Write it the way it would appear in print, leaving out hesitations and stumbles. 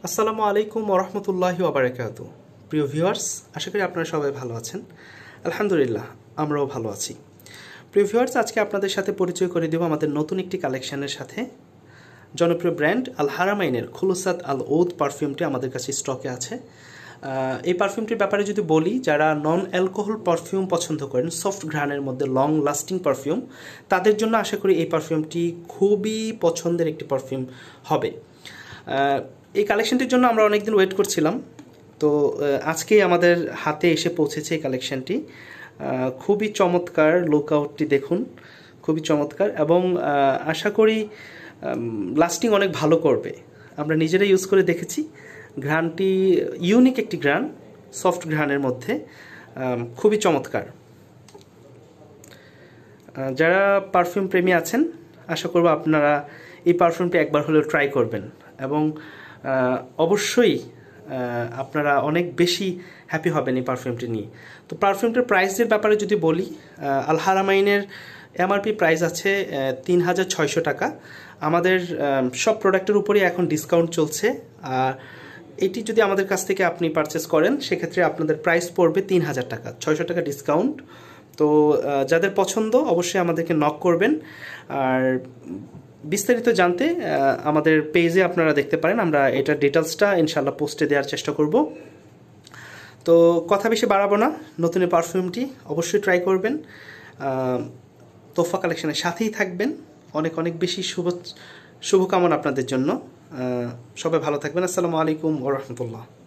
আসসালামু আলাইকুম ওরহমতুল্লাহি ওবারাকাতু। প্রিয় ভিউয়ার্স, আশা করি আপনারা সবাই ভালো আছেন। আলহামদুলিল্লাহ, আমরাও ভালো আছি। প্রিয় ভিউয়ার্স, আজকে আপনাদের সাথে পরিচয় করে দেব আমাদের নতুন একটি কালেকশনের সাথে। জনপ্রিয় ব্র্যান্ড আল হারামাইনের খুলসাত আল ঔদ পারফিউমটি আমাদের কাছে স্টকে আছে। এই পারফিউমটির ব্যাপারে যদি বলি, যারা নন অ্যালকোহল পারফিউম পছন্দ করেন, সফট ঘ্রাণের মধ্যে লং লাস্টিং পারফিউম, তাদের জন্য আশা করি এই পারফিউমটি খুবই পছন্দের একটি পারফিউম হবে। এই কালেকশনটির জন্য আমরা অনেকদিন ওয়েট করছিলাম, তো আজকেই আমাদের হাতে এসে পৌঁছেছে এই কালেকশনটি। খুবই চমৎকার, লুকআউটটি দেখুন, খুবই চমৎকার এবং আশা করি লাস্টিং অনেক ভালো করবে। আমরা নিজেরাই ইউজ করে দেখেছি, ঘ্রাণটি ইউনিক একটি ঘ্রাণ, সফট ঘ্রাণের মধ্যে, খুবই চমৎকার। যারা পারফিউম প্রেমী আছেন, আশা করব আপনারা এই পারফিউমটি একবার হলেও ট্রাই করবেন এবং অবশ্যই আপনারা অনেক বেশি হ্যাপি হবেন এই পারফিউমটি নিয়ে। তো পারফিউমটির প্রাইসের ব্যাপারে যদি বলি, আল হারামাইনের এমআরপি প্রাইস আছে ৩,৬০০ টাকা। আমাদের সব প্রোডাক্টের উপরেই এখন ডিসকাউন্ট চলছে। এটি যদি আমাদের কাছ থেকে আপনি পারচেস করেন, সেক্ষেত্রে আপনাদের প্রাইস পড়বে ৩,০০০ টাকা, ৬০০ টাকা ডিসকাউন্ট। তো যাদের পছন্দ অবশ্যই আমাদেরকে নক করবেন। আর বিস্তারিত জানতে আমাদের পেজে আপনারা দেখতে পারেন, আমরা এটার ডিটেলসটা ইনশাল্লাহ পোস্টে দেওয়ার চেষ্টা করব। তো কথা বেশি বাড়াবো না, নতুন এই পারফিউমটি অবশ্যই ট্রাই করবেন। তোফা কালেকশনের সাথেই থাকবেন। অনেক অনেক বেশি শুভকামনা আপনাদের জন্য। সবাই ভালো থাকবেন। আসসালামু আলাইকুম ওয়া রাহমাতুল্লাহ।